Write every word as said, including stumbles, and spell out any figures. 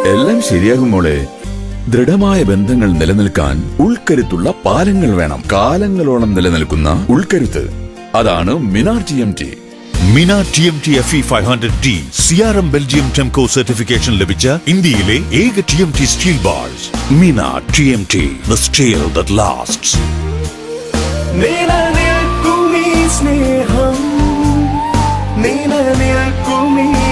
എല്ലാം ശരിയാകും മോളെ. ദൃഢമായ ബന്ധങ്ങൾ നിലനിൽക്കാൻ ഉൾക്കരുത്തുള്ള പാലങ്ങൾ വേണം. കാലങ്ങളോളം നിലനിൽക്കുന്ന ഉൾക്കരുത്ത്, അതാണ് Minar T M T. Minar T M T F E five hundred D C R M Belgium Temco certification ലഭിച്ച ഇന്ത്യയിലെ ഏക T M T steel bars. Minar T M T, the steel that lasts. നിലനിൽക്കും ഈ സ്നേഹം, നിലനിൽക്കും ഈ